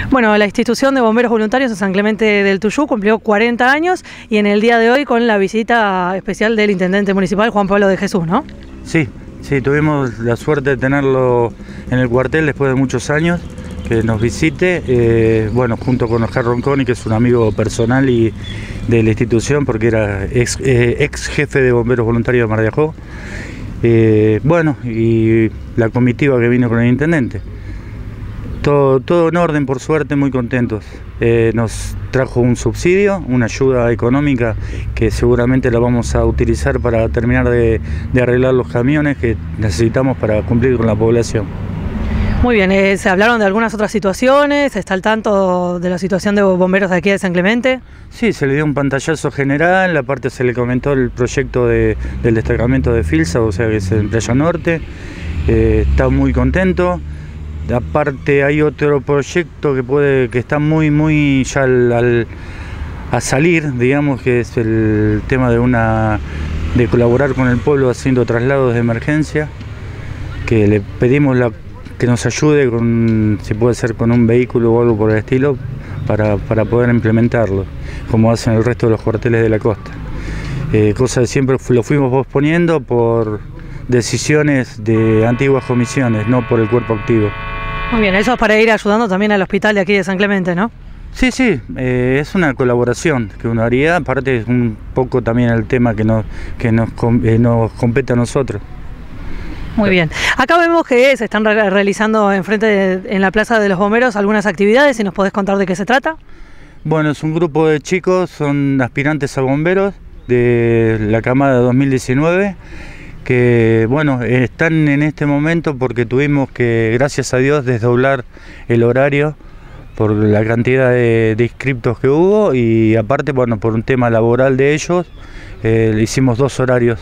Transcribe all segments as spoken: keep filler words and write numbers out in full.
Bueno, la institución de bomberos voluntarios de San Clemente del Tuyú cumplió cuarenta años y en el día de hoy con la visita especial del intendente municipal Juan Pablo de Jesús, ¿no? Sí, sí, tuvimos la suerte de tenerlo en el cuartel después de muchos años, que nos visite, eh, bueno, junto con Oscar Ronconi, que es un amigo personal y de la institución, porque era ex, eh, ex jefe de bomberos voluntarios de Mar de Ajó. Eh, bueno, y la comitiva que vino con el intendente. Todo, todo en orden, por suerte, muy contentos. Eh, nos trajo un subsidio, una ayuda económica que seguramente la vamos a utilizar para terminar de, de arreglar los camiones que necesitamos para cumplir con la población. Muy bien, eh, se hablaron de algunas otras situaciones, ¿está al tanto de la situación de bomberos de aquí de San Clemente? Sí, se le dio un pantallazo general, aparte se le comentó el proyecto de, del destacamento de Filsa, o sea que es en Playa Norte, eh, está muy contento. Aparte hay otro proyecto que puede que está muy muy ya al, al, a salir, digamos, que es el tema de una de colaborar con el pueblo haciendo traslados de emergencia, que le pedimos la que nos ayude con, si puede ser con un vehículo o algo por el estilo, para, para poder implementarlo, como hacen el resto de los cuarteles de la costa. Eh, cosa que siempre lo fuimos posponiendo por decisiones de antiguas comisiones, no por el cuerpo activo. Muy bien, eso es para ir ayudando también al hospital de aquí de San Clemente, ¿no? Sí, sí, eh, es una colaboración que uno haría, aparte es un poco también el tema que nos, que nos, eh, nos compete a nosotros. Muy bien. Acá vemos que se están re realizando enfrente de, en la Plaza de los Bomberos algunas actividades, si nos podés contar de qué se trata. Bueno, es un grupo de chicos, son aspirantes a bomberos de la camada de dos mil diecinueve, que bueno, están en este momento porque tuvimos que, gracias a Dios, desdoblar el horario por la cantidad de, de inscriptos que hubo y aparte, bueno, por un tema laboral de ellos, eh, hicimos dos horarios.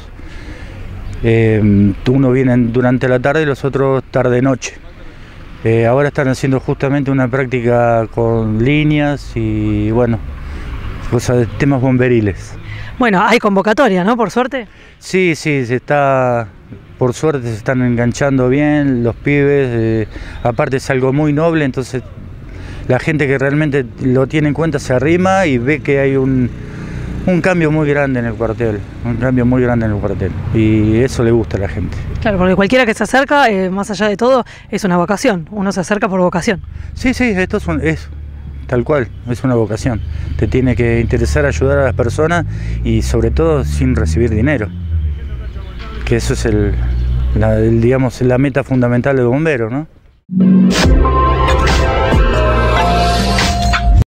Eh, uno viene durante la tarde y los otros tarde-noche. Eh, ahora están haciendo justamente una práctica con líneas y bueno, cosas de temas bomberiles. Bueno, hay convocatoria, ¿no? Por suerte. Sí, sí, se está, por suerte se están enganchando bien los pibes, eh, aparte es algo muy noble, entonces la gente que realmente lo tiene en cuenta se arrima y ve que hay un Un cambio muy grande en el cuartel, un cambio muy grande en el cuartel y eso le gusta a la gente. Claro, porque cualquiera que se acerca, eh, más allá de todo, es una vocación, uno se acerca por vocación. Sí, sí, esto es, un, es tal cual, es una vocación. Te tiene que interesar ayudar a las personas y sobre todo sin recibir dinero, que eso es el, la, el, digamos, la meta fundamental del bombero, ¿no?